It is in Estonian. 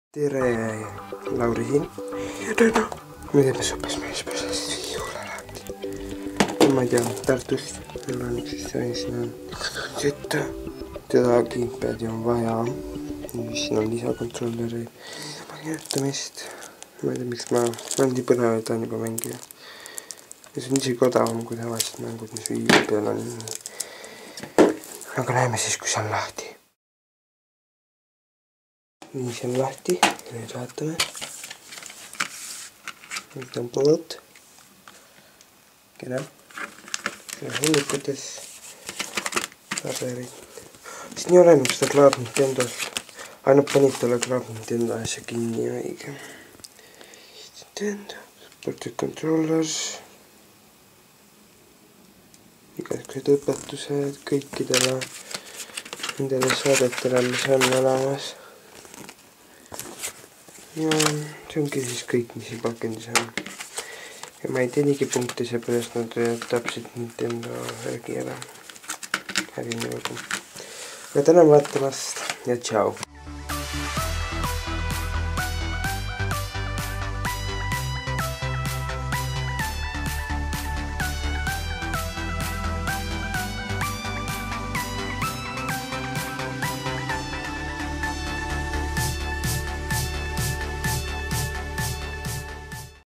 tere, Lauri siin. Ja täna me teeme sopasmeespärast viiulalaati. Ma ei tea, Tartust. Meil on üks siin on setta. Tedagi pead ju on vaja. Siin on lisakontrolleri panetamist. Ma ei tea, miks ma olen nii põnev, et on juba mängida. Ja see on isegi odavam kui tavalised mängud, mis viiul peal on. Aga näeme siis, kui see on lahti. Nii, see on lahti. Nüüd vaatame. Nüüd on põlud. Kena. Hullikutes. Paberid. Siin ei ole enam seda Club Nintendost. Ainult panid talle Club Nintendo asja kinni õige. Nintendo. Supported controllers. Igasugused õpetused kõikidele nendele saadetele, mis on olemas. Ja see ongi siis kõik, mis siin pakendis on. Ja ma ei teenigi punkti, seepärast nad täpselt Nintendo värgi ära. Aga tänan vaatamast ja tšau!